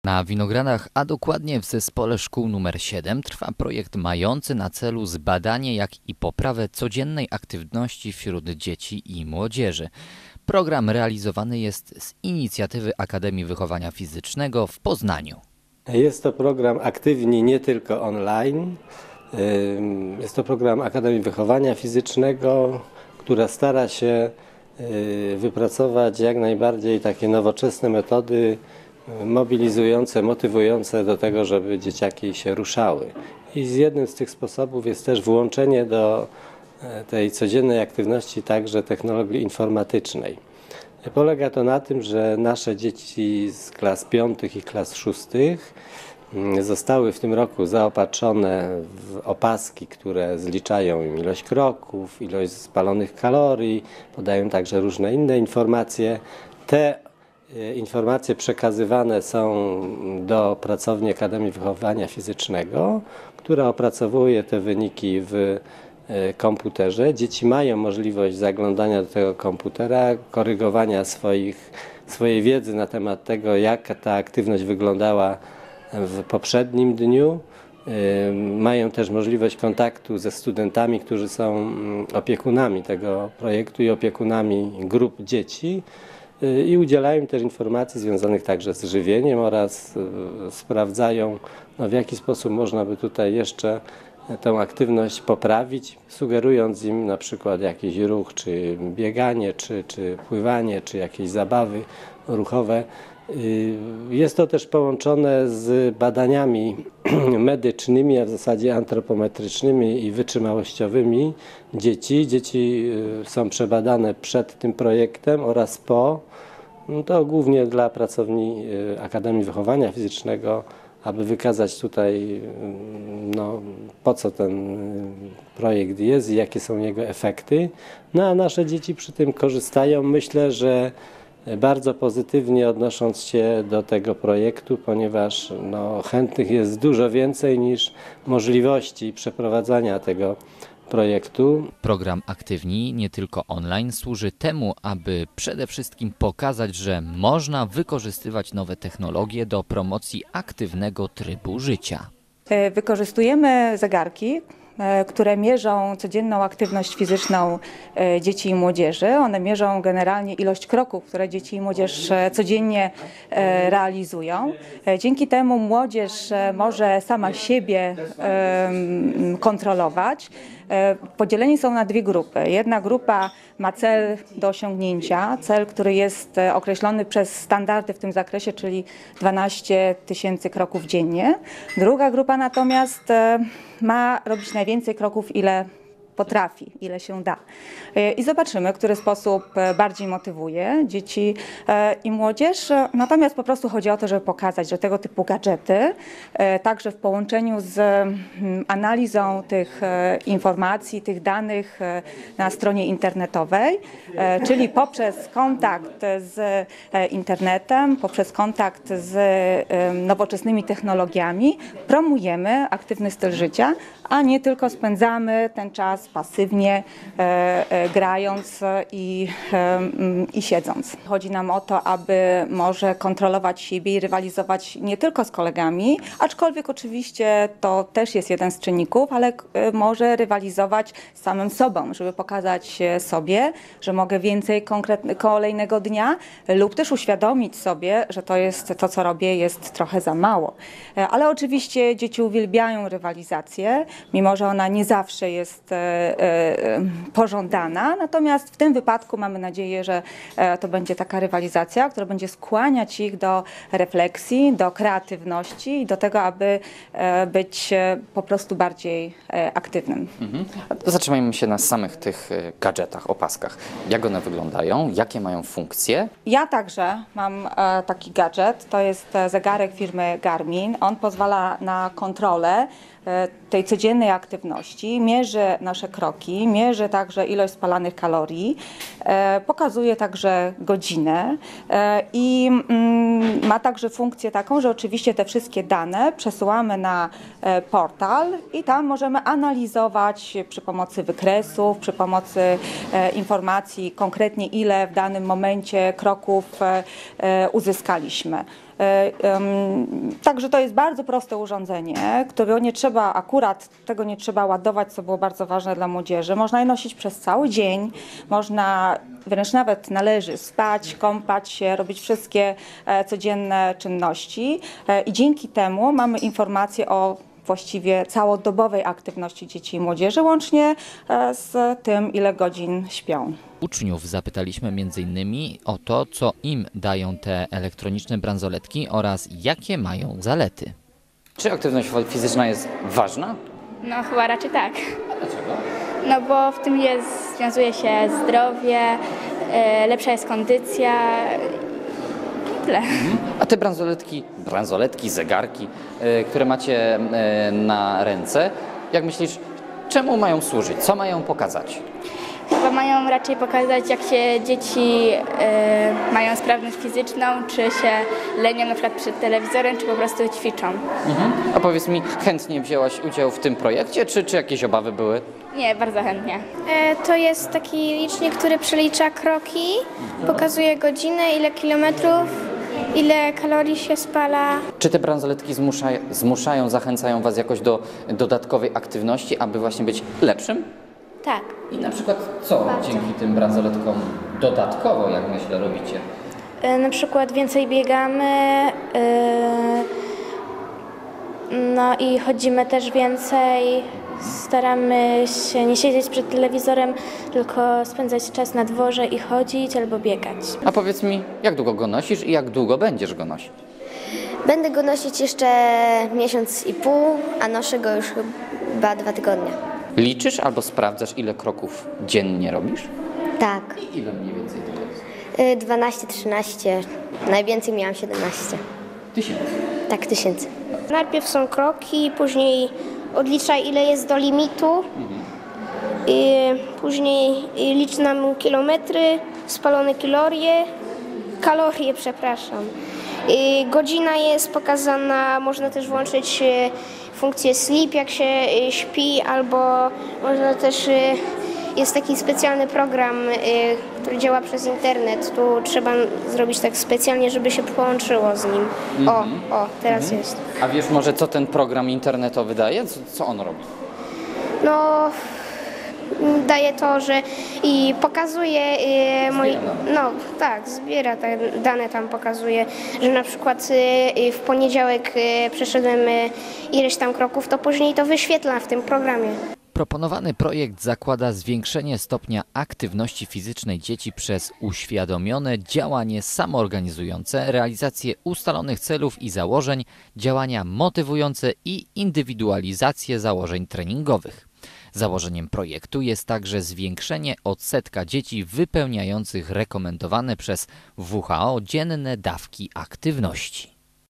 Na Winogradach, a dokładnie w Zespole Szkół nr 7 trwa projekt mający na celu zbadanie, jak i poprawę codziennej aktywności wśród dzieci i młodzieży. Program realizowany jest z inicjatywy Akademii Wychowania Fizycznego w Poznaniu. Jest to program aktywni nie tylko online. Jest to program Akademii Wychowania Fizycznego, która stara się wypracować jak najbardziej takie nowoczesne metody mobilizujące, motywujące do tego, żeby dzieciaki się ruszały. I jednym z tych sposobów jest też włączenie do tej codziennej aktywności także technologii informatycznej. Polega to na tym, że nasze dzieci z klas 5 i klas 6 zostały w tym roku zaopatrzone w opaski, które zliczają im ilość kroków, ilość spalonych kalorii, podają także różne inne informacje. Te informacje przekazywane są do pracowni Akademii Wychowania Fizycznego, która opracowuje te wyniki w komputerze. Dzieci mają możliwość zaglądania do tego komputera, korygowania swojej wiedzy na temat tego, jak ta aktywność wyglądała w poprzednim dniu. Mają też możliwość kontaktu ze studentami, którzy są opiekunami tego projektu i opiekunami grup dzieci i udzielają im też informacji związanych także z żywieniem oraz sprawdzają, w jaki sposób można by tutaj jeszcze tę aktywność poprawić, sugerując im na przykład jakiś ruch, czy bieganie, czy pływanie, czy jakieś zabawy ruchowe. Jest to też połączone z badaniami medycznymi, a w zasadzie antropometrycznymi i wytrzymałościowymi dzieci. Dzieci są przebadane przed tym projektem oraz po. To głównie dla pracowni Akademii Wychowania Fizycznego, aby wykazać tutaj, po co ten projekt jest i jakie są jego efekty. A nasze dzieci przy tym korzystają. Myślę, że bardzo pozytywnie odnosząc się do tego projektu, ponieważ chętnych jest dużo więcej niż możliwości przeprowadzania tego projektu. Program Aktywni, nie tylko online, służy temu, aby przede wszystkim pokazać, że można wykorzystywać nowe technologie do promocji aktywnego trybu życia. Wykorzystujemy zegarki, które mierzą codzienną aktywność fizyczną dzieci i młodzieży. One mierzą generalnie ilość kroków, które dzieci i młodzież codziennie realizują. Dzięki temu młodzież może sama siebie kontrolować. Podzieleni są na dwie grupy. Jedna grupa ma cel do osiągnięcia, cel, który jest określony przez standardy w tym zakresie, czyli 12 000 kroków dziennie. Druga grupa natomiast ma robić najwięcej kroków, ile potrafi, ile się da. I zobaczymy, który sposób bardziej motywuje dzieci i młodzież. Natomiast po prostu chodzi o to, żeby pokazać, że tego typu gadżety, także w połączeniu z analizą tych informacji, tych danych na stronie internetowej, czyli poprzez kontakt z internetem, poprzez kontakt z nowoczesnymi technologiami, promujemy aktywny styl życia, a nie tylko spędzamy ten czas pasywnie, grając i siedząc. Chodzi nam o to, aby może kontrolować siebie i rywalizować nie tylko z kolegami, aczkolwiek oczywiście to też jest jeden z czynników, ale może rywalizować z samym sobą, żeby pokazać sobie, że mogę więcej kolejnego dnia lub też uświadomić sobie, że to, co robię, jest trochę za mało. Ale oczywiście dzieci uwielbiają rywalizację, mimo że ona nie zawsze jest pożądana. Natomiast w tym wypadku mamy nadzieję, że to będzie taka rywalizacja, która będzie skłaniać ich do refleksji, do kreatywności i do tego, aby być po prostu bardziej aktywnym. Zatrzymajmy się na samych tych gadżetach, opaskach. Jak one wyglądają? Jakie mają funkcje? Ja także mam taki gadżet. To jest zegarek firmy Garmin. On pozwala na kontrolę tej codziennej aktywności, mierzy nasze kroki, mierzy także ilość spalanych kalorii, pokazuje także godzinę i ma także funkcję taką, że oczywiście te wszystkie dane przesyłamy na portal i tam możemy analizować przy pomocy wykresów, przy pomocy informacji konkretnie ile w danym momencie kroków uzyskaliśmy. Także to jest bardzo proste urządzenie, którego nie trzeba, akurat tego nie trzeba ładować, co było bardzo ważne dla młodzieży. Można je nosić przez cały dzień, można, wręcz nawet należy spać, kąpać się, robić wszystkie codzienne czynności i dzięki temu mamy informacje o właściwie całodobowej aktywności dzieci i młodzieży, łącznie z tym, ile godzin śpią. Uczniów zapytaliśmy m.in. o to, co im dają te elektroniczne bransoletki oraz jakie mają zalety. Czy aktywność fizyczna jest ważna? No chyba raczej tak. A dlaczego? No bo w tym związuje się zdrowie, lepsza jest kondycja i tyle. A te bransoletki, zegarki, które macie na ręce, jak myślisz, czemu mają służyć? Co mają pokazać? Chyba mają raczej pokazać, jak się dzieci mają sprawność fizyczną, czy się lenią na przykład przed telewizorem, czy po prostu ćwiczą. A powiedz mi, chętnie wzięłaś udział w tym projekcie, czy jakieś obawy były? Nie, bardzo chętnie. To jest taki licznik, który przelicza kroki, pokazuje godzinę, ile kilometrów, ile kalorii się spala. Czy te bransoletki zmuszają, zachęcają Was jakoś do dodatkowej aktywności, aby właśnie być lepszym? Tak. I na przykład co dzięki tym bransoletkom dodatkowo, jak myślę, robicie? Na przykład więcej biegamy, no i chodzimy też więcej. Staramy się nie siedzieć przed telewizorem, tylko spędzać czas na dworze i chodzić albo biegać. A powiedz mi, jak długo go nosisz i jak długo będziesz go nosić? Będę go nosić jeszcze miesiąc i pół, a noszę go już chyba 2 tygodnie. Liczysz albo sprawdzasz, ile kroków dziennie robisz? Tak, I ile mniej więcej to jest? 12, 13, najwięcej miałam 17. 1000. Tak, 1000. Najpierw są kroki, później odliczaj, ile jest do limitu, i później licz nam kilometry, spalone kalorie, przepraszam. Godzina jest pokazana, można też włączyć funkcję sleep, jak się śpi, albo można też, jest taki specjalny program, który działa przez internet. Tu trzeba zrobić tak specjalnie, żeby się połączyło z nim. O, teraz jest. A wiesz może, co ten program internetowy daje? Co on robi? No, daje to, że i pokazuje zbiera te dane, tam pokazuje, że na przykład w poniedziałek przeszedłem ileś tam kroków, to później to wyświetla w tym programie. Proponowany projekt zakłada zwiększenie stopnia aktywności fizycznej dzieci przez uświadomione działanie samoorganizujące, realizację ustalonych celów i założeń, działania motywujące i indywidualizację założeń treningowych. Założeniem projektu jest także zwiększenie odsetka dzieci wypełniających rekomendowane przez WHO dzienne dawki aktywności.